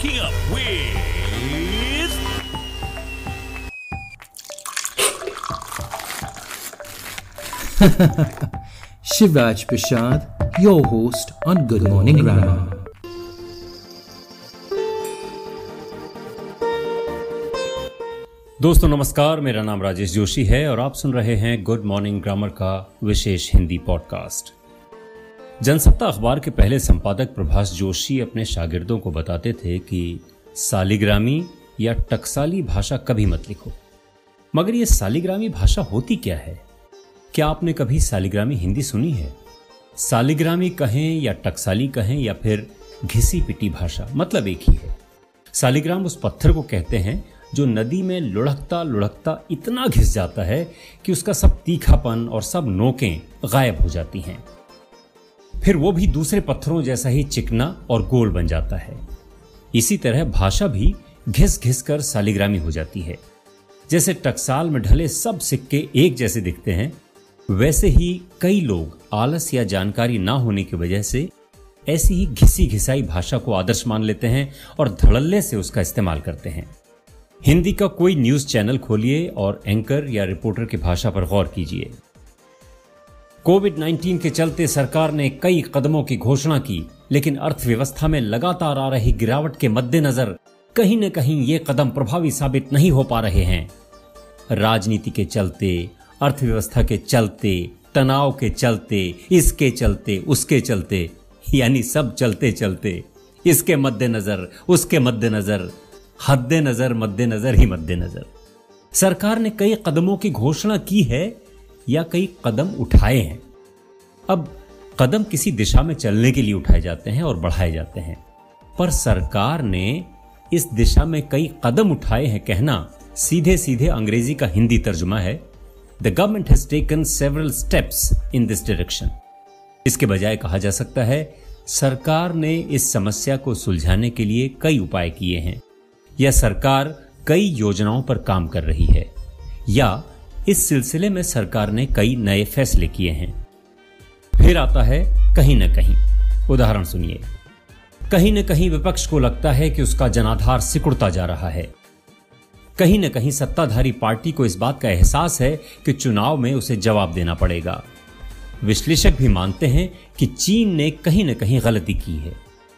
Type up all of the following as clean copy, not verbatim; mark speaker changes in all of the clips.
Speaker 1: Waking up with
Speaker 2: Shivraj Prashad, your host on Good Morning Grammar.
Speaker 3: दोस्तों नमस्कार, मेरा नाम राजेश जोशी है और आप सुन रहे हैं गुड मॉर्निंग ग्रामर का विशेष हिंदी पॉडकास्ट। जनसत्ता अखबार के पहले संपादक प्रभास जोशी अपने शागिर्दों को बताते थे कि सालिग्रामी या टकसाली भाषा कभी मत लिखो। मगर ये सालिग्रामी भाषा होती क्या है? क्या आपने कभी सालिग्रामी हिंदी सुनी है? सालिग्रामी कहें या टकसाली कहें या फिर घिसी पिटी भाषा, मतलब एक ही है। सालिग्राम उस पत्थर को कहते हैं जो नदी में लुढ़कता लुढ़कता इतना घिस जाता है कि उसका सब तीखापन और सब नोकें गायब हो जाती हैं। फिर वो भी दूसरे पत्थरों जैसा ही चिकना और गोल बन जाता है। इसी तरह भाषा भी घिस घिस कर सालिग्रामी हो जाती है। जैसे टकसाल में ढले सब सिक्के एक जैसे दिखते हैं, वैसे ही कई लोग आलस या जानकारी ना होने की वजह से ऐसी ही घिसी घिसाई भाषा को आदर्श मान लेते हैं और धड़ल्ले से उसका इस्तेमाल करते हैं। हिंदी का कोई न्यूज चैनल खोलिए और एंकर या रिपोर्टर की भाषा पर गौर कीजिए। कोविड-19 के चलते सरकार ने कई कदमों की घोषणा की, लेकिन अर्थव्यवस्था में लगातार आ रही गिरावट के मद्देनजर कहीं न कहीं ये कदम प्रभावी साबित नहीं हो पा रहे हैं। राजनीति के चलते, अर्थव्यवस्था के चलते, तनाव के चलते, इसके चलते, उसके चलते, यानी सब चलते चलते इसके मद्देनजर, उसके मद्देनजर, हद्दे नजर, मद्देनजर ही मद्देनजर सरकार ने कई कदमों की घोषणा की है या कई कदम उठाए हैं। अब कदम किसी दिशा में चलने के लिए उठाए जाते हैं और बढ़ाए जाते हैं, पर सरकार ने इस दिशा में कई कदम उठाए हैं कहना सीधे सीधे अंग्रेजी का हिंदी तर्जुमा है, the government has taken several steps in this direction. इसके बजाय कहा जा सकता है सरकार ने इस समस्या को सुलझाने के लिए कई उपाय किए हैं, या सरकार कई योजनाओं पर काम कर रही है, या इस सिलसिले में सरकार ने कई नए फैसले किए हैं। फिर आता है कहीं न कहीं। उदाहरण सुनिए। कहीं न कहीं विपक्ष को लगता है कि उसका जनाधार सिकुड़ता जा रहा है। कहीं न कहीं सत्ताधारी पार्टी को इस बात का एहसास है कि चुनाव में उसे जवाब देना पड़ेगा। विश्लेषक भी मानते हैं कि चीन ने कहीं न कहीं गलती की है।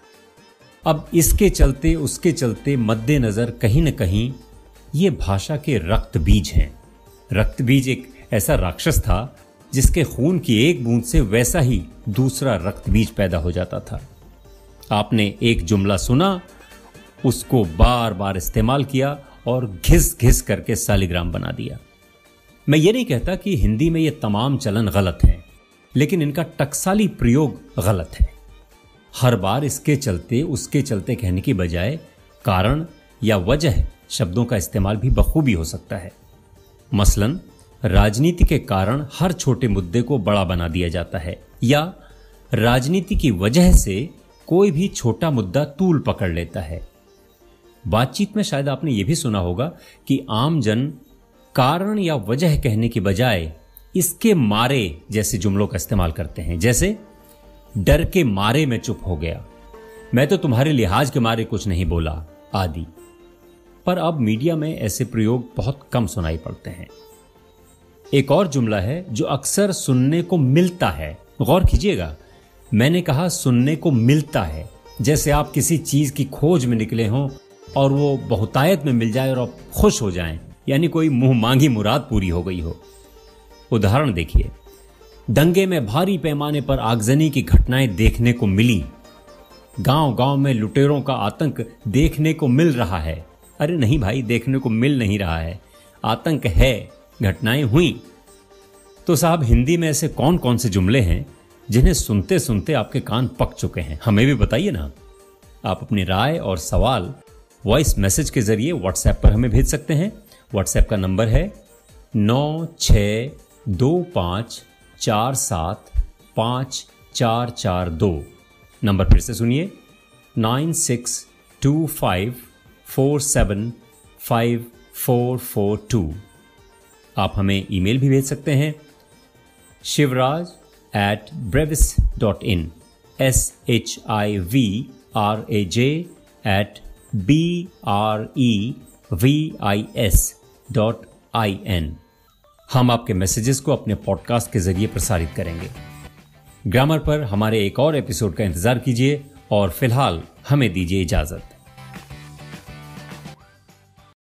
Speaker 3: अब इसके चलते, उसके चलते, मद्देनजर, कहीं न कहीं ये भाषा के रक्त बीज हैं। रक्त बीज एक ऐसा राक्षस था जिसके खून की एक बूंद से वैसा ही दूसरा रक्त बीज पैदा हो जाता था। आपने एक जुमला सुना, उसको बार बार इस्तेमाल किया और घिस घिस करके सालिग्राम बना दिया। मैं ये नहीं कहता कि हिंदी में ये तमाम चलन गलत हैं, लेकिन इनका टकसाली प्रयोग गलत है। हर बार इसके चलते, उसके चलते कहने की बजाय कारण या वजह शब्दों का इस्तेमाल भी बखूबी हो सकता है। मसलन राजनीति के कारण हर छोटे मुद्दे को बड़ा बना दिया जाता है, या राजनीति की वजह से कोई भी छोटा मुद्दा तूल पकड़ लेता है। बातचीत में शायद आपने यह भी सुना होगा कि आम जन कारण या वजह कहने की बजाय इसके मारे जैसे जुमलों का इस्तेमाल करते हैं, जैसे डर के मारे मैं चुप हो गया, मैं तो तुम्हारे लिहाज के मारे कुछ नहीं बोला, आदि। पर अब मीडिया में ऐसे प्रयोग बहुत कम सुनाई पड़ते हैं। एक और जुमला है जो अक्सर सुनने को मिलता है। गौर कीजिएगा, मैंने कहा सुनने को मिलता है, जैसे आप किसी चीज की खोज में निकले हों और वो बहुतायत में मिल जाए और आप खुश हो जाएं, यानी कोई मुंह मांगी मुराद पूरी हो गई हो। उदाहरण देखिए। दंगे में भारी पैमाने पर आगजनी की घटनाएं देखने को मिली। गांव गांव में लुटेरों का आतंक देखने को मिल रहा है। अरे नहीं भाई, देखने को मिल नहीं रहा है, आतंक है, घटनाएं हुई। तो साहब, हिंदी में ऐसे कौन कौन से जुमले हैं जिन्हें सुनते सुनते आपके कान पक चुके हैं? हमें भी बताइए ना। आप अपनी राय और सवाल वॉइस मैसेज के जरिए व्हाट्सएप पर हमें भेज सकते हैं। व्हाट्सएप का नंबर है 9625475442। नंबर फिर से सुनिए, 9625475442। आप हमें ईमेल भी भेज सकते हैं, shivraj@brevis.in, SHIVRAJ BREVIS.IN। हम आपके मैसेजेस को अपने पॉडकास्ट के जरिए प्रसारित करेंगे। ग्रामर पर हमारे एक और एपिसोड का इंतजार कीजिए और फिलहाल हमें दीजिए इजाजत।